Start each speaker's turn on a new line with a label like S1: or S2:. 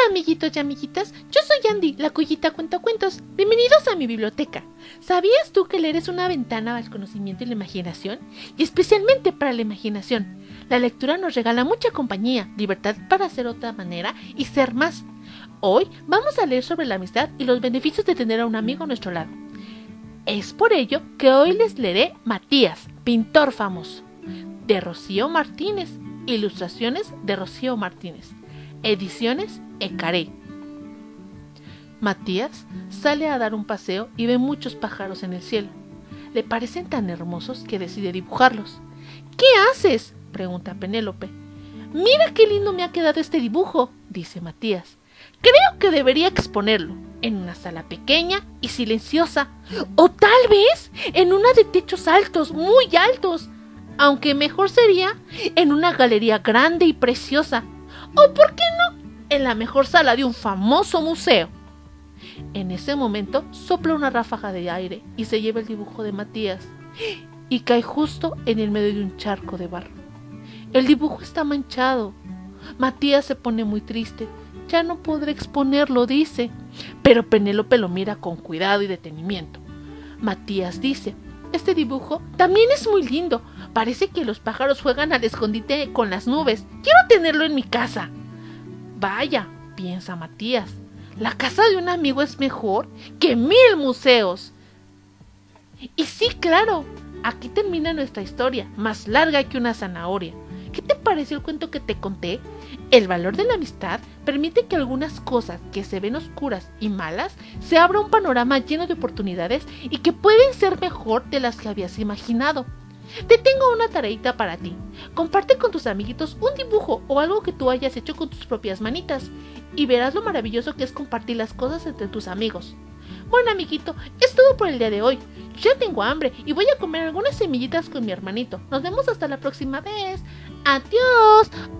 S1: amiguitos y amiguitas, yo soy Andy, la Cuyita Cuentacuentos. Bienvenidos a mi biblioteca. ¿Sabías tú que leer es una ventana al conocimiento y la imaginación? Y especialmente para la imaginación. La lectura nos regala mucha compañía, libertad para hacer otra manera y ser más. Hoy vamos a leer sobre la amistad y los beneficios de tener a un amigo a nuestro lado. Es por ello que hoy les leeré Matías, pintor famoso, de Rocío Martínez. Ilustraciones de Rocío Martínez. Ediciones Ecaré. Matías sale a dar un paseo y ve muchos pájaros en el cielo. Le parecen tan hermosos que decide dibujarlos. ¿Qué haces?, pregunta Penélope. Mira qué lindo me ha quedado este dibujo, dice Matías. Creo que debería exponerlo en una sala pequeña y silenciosa, o tal vez en una de techos altos, muy altos, aunque mejor sería en una galería grande y preciosa, o por qué no, en la mejor sala de un famoso museo. En ese momento sopla una ráfaga de aire y se lleva el dibujo de Matías y cae justo en el medio de un charco de barro. El dibujo está manchado. Matías se pone muy triste. Ya no podré exponerlo, dice. Pero Penélope lo mira con cuidado y detenimiento. Matías dice: este dibujo también es muy lindo. Parece que los pájaros juegan al escondite con las nubes. Quiero tenerlo en mi casa. Vaya, piensa Matías, la casa de un amigo es mejor que 1000 museos. Y sí, claro, aquí termina nuestra historia, más larga que una zanahoria. ¿Qué te pareció el cuento que te conté? El valor de la amistad permite que algunas cosas que se ven oscuras y malas se abra un panorama lleno de oportunidades y que pueden ser mejor de las que habías imaginado. Te tengo una tareita para ti. Comparte con tus amiguitos un dibujo o algo que tú hayas hecho con tus propias manitas y verás lo maravilloso que es compartir las cosas entre tus amigos. Bueno, amiguito, es todo por el día de hoy. Ya tengo hambre y voy a comer algunas semillitas con mi hermanito. Nos vemos hasta la próxima vez. ¡Adiós!